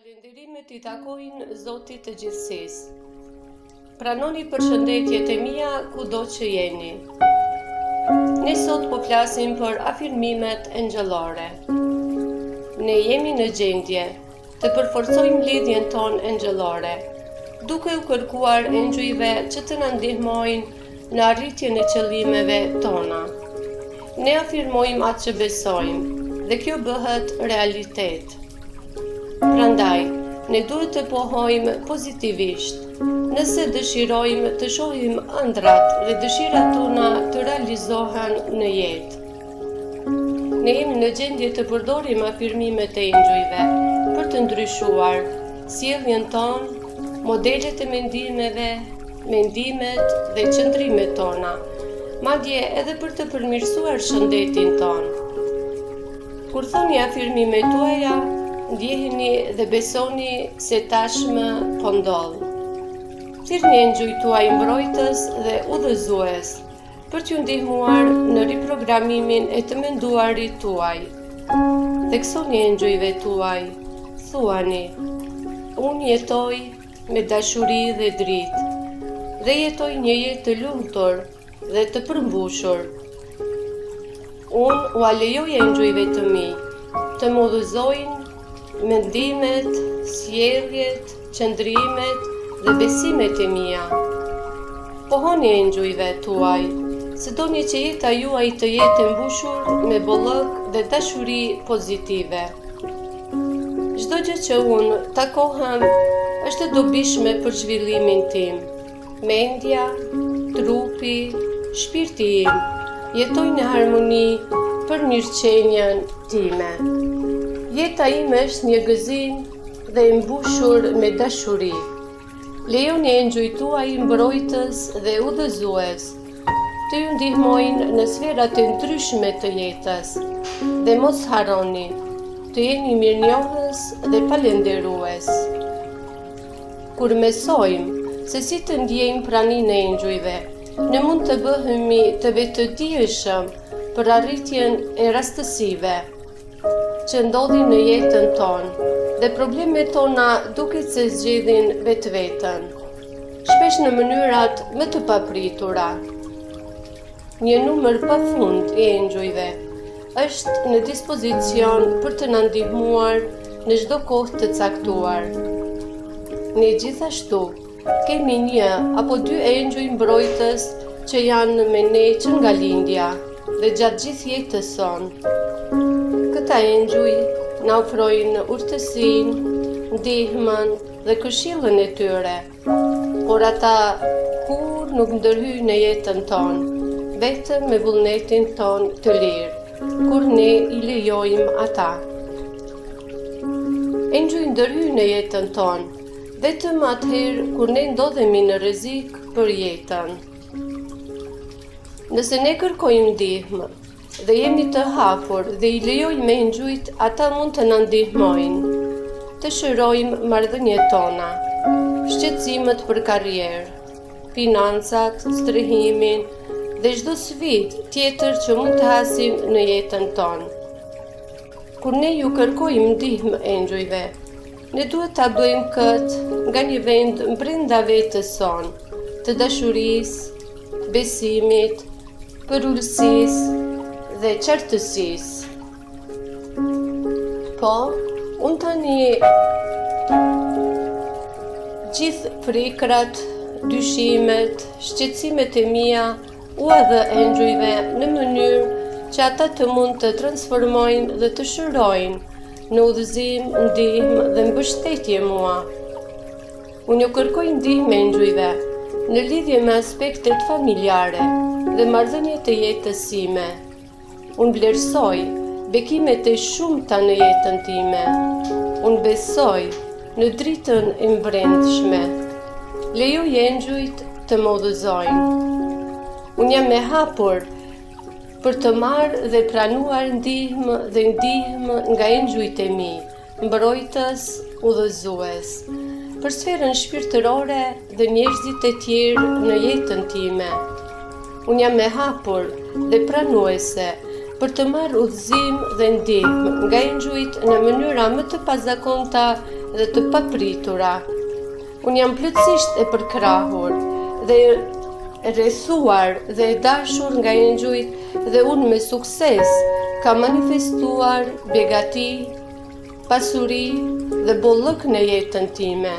Falenderimet I takojnë Zotit të gjithësisë. Pranoni përshëndetjet e mia kudo që jeni. Ne sot po flasim për afirmimet engjëllore. Ne jemi në gjendje të përforcojmë lidhjen tonë engjëllore, duke u kërkuar engjëjve që të na ndihmojnë në arritjen e qëllimeve tona. Ne afirmojmë atë që besojmë dhe kjo bëhet realitet. Prandaj, ne duhet të pohojmë pozitivisht, nëse dëshirojmë të shohim ëndrat dhe dëshirat tona të realizohen në jetë. Ne jemi në gjendje të përdorim afirmimet e engjëjve për të ndryshuar sjelljen tonë, modelet e mendimeve, mendimet dhe qëndrimet tona, madje edhe për të përmirësuar shëndetin tonë. Kur thoni afirmimet tuaja, ndjeheni dhe besoni se tashmë po ndodh. Thirrni engjëjt tuaj mbrojtës dhe udhëzues për t'ju ndihmuar në riprogramimin e të menduarit tuaj. Theksoni engjëjve tuaj, thuani: unë jetoj me dashuri dhe dritë, dhe jetoj një jetë të lumtur dhe të përmbushur. Unë u alejoj engjëjve të mi të më udhëzojnë mendimet, sjelljet, qëndrimet dhe besimet e mia. Pohoni engjëjve tuaj, se doni që jeta juaj të jetë e mbushur me bollëk dhe dashuri pozitive. Çdo gjë që unë takohem është e dobishme për zhvillimin tim. Mendja, trupi, shpirti im jetojnë në harmoni për mirëqenien time. Jeta ime është një gëzim dhe e mbushur me dashuri. Lejoni engjëjt tuaj mbrojtës dhe udhëzues të ju ndihmojnë në sferat e ndryshme të jetës dhe mos harroni të jeni mirënjohës dhe falenderues. Kur mësojmë se si të ndjejmë praninë e engjëjve, ne mund të bëhemi të vetëdijshëm për arritjen e rastësive që ndodhin në jetën tonë dhe problemet tona duket se zgjedhin vetveten, shpesh në mënyrat më të papritura. Një numër pafund I engjëjve është në dispozicion për të na ndihmuar në çdo kohë të caktuar. Ne gjithashtu kemi një apo dy engjëj mbrojtës që janë me ne që nga lindja dhe gjatë gjithë jetës sonë. Këta engjëj na ofrojnë urtësinë, ndihmën dhe këshillën e tyre, por ata kur nuk ndërhyjnë në jetën tonë, vetëm me vullnetin tonë të lirë, kur ne I lejojmë ata. Engjëj ndërhyjnë në jetën tonë, vetëm atëherë kur ne ndodhemi në rrezik për jetën. Nëse ne kërkojmë ndihmë dhe jemi të hapur dhe I lejojmë engjëjt, ata mund të na ndihmojnë të shërojmë marrëdhëniet tona, shqetësimet për karrierë, financat, strehimin dhe çdo sfidë tjetër që mund të hasim në jetën tonë. Kur ne ju kërkojmë ndihmë engjëjve, ne duhet ta bëjmë këtë nga një vend brenda vetes sonë, të dashurisë, besimit, përullësisë dhe qartësisë. Po, unë tani gjithë frikrat, dyshimet, shqetësimet e mia ua dhe engjëjve në mënyrë që ata të mund të transformojnë dhe të shërojnë në udhëzim, ndihmë dhe mbështetje mua. Unë ju kërkoj ndihmë engjëjve në lidhje me aspektet familjare dhe marrëdhëniet e jetës sime. Unë vlerësoj bekimet e shumta në jetën time. Unë besoj në dritën e mbrëmshme. Lejoj engjëjt të më udhëzojnë. Unë jam e hapur për të marrë dhe pranuar ndihmë dhe ndihmë nga engjëjt e mi, mbrojtës, udhëzues, për sferën shpirtërore dhe njerëzit e tjerë në jetën time. Unë jam e hapur dhe pranuese për të marrë udhëzim dhe ndihmë nga engjëjt në mënyra më të pazakonta dhe të papritura. Unë jam plotësisht e përkrahur dhe e rrethuar dhe e dashur nga engjujt dhe unë me sukses kam manifestuar begati, pasuri dhe bollëk në jetën time.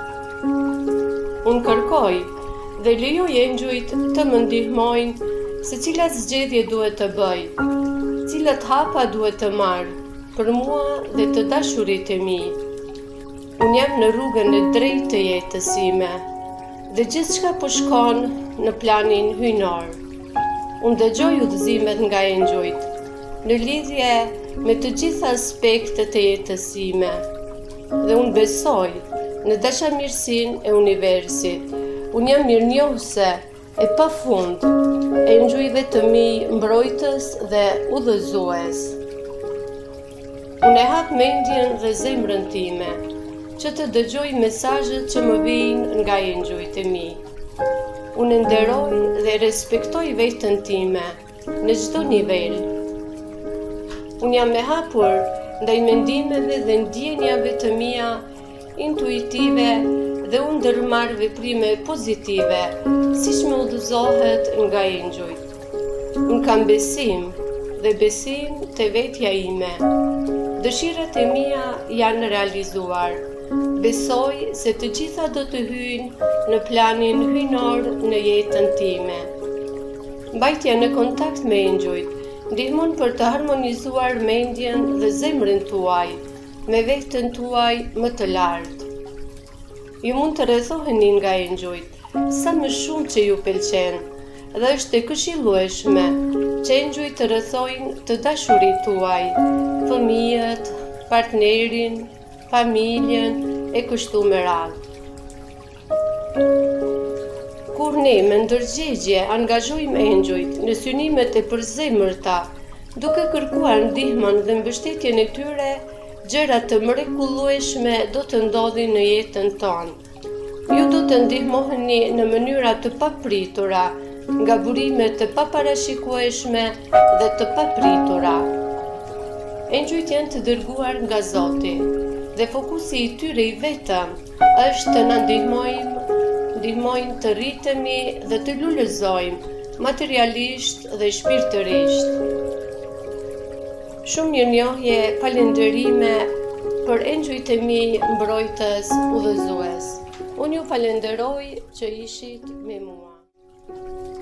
Unë kërkoj dhe lejoj engjujt të më ndihmojnë se cilat zgjedhje duhet të bëj, cilat hapa duhet të marr për mua dhe të dashurit e mi. Unë jam në rrugën e drejtë të jetës sime dhe gjithçka po shkon në planin hyjnor. Unë dëgjoj udhëzimet nga engjujt në lidhje me të gjitha aspektet e jetës sime dhe unë besoj në dashamirësinë e universit. Unë jam mirënjohëse e pafund e engjujve të mi mbrojtës dhe udhëzues. Unë e hap mendjen dhe zemrën time që të dëgjoj mesazhet që më vijnë nga engjujt e mi. Unë nderoj dhe respektoj veten time në çdo nivel. Unë jam e hapur ndaj mendimeve dhe ndjenjave të mia intuitive dhe unë ndërmarr veprime pozitive, siç më udhëzohet nga engjujt. Unë kam besim dhe besim te vetja ime. Dëshirat e mia janë realizuar. Besoj se të gjitha do të hyjnë në planin hyjnor në jetën time. Mbajtja në kontakt me engjujt ndihmon për të harmonizuar mendjen dhe zemrën tuaj me veten tuaj më të lartë. Ju mund të rrethoheni nga engjujt sa më shumë që ju pëlqen dhe është e këshillueshme që engjujt të rrethojnë të dashurit tuaj, fëmijët, partnerin, familjen e kështu me radhë. Kur ne me ndërgjegje angazhojmë engjujt në synimet e përzemërta, duke kërkuar ndihmën dhe mbështetjen e tyre, gjëra të mrekullueshme do të ndodhin në jetën tonë. Ju do të ndihmoheni në mënyra të papritura, nga burime të paparashikueshme dhe të papritura. Engjujt janë të dërguar nga Zoti dhe fokusi i tyre i vetëm është të na ndihmojnë të rritemi dhe të lullëzojmë materialisht dhe shpirtërisht. Shumë mirënjohje, falënderime për engjujt e mi mbrojtës udhëzues. Unë ju falenderoj që ishit me mua.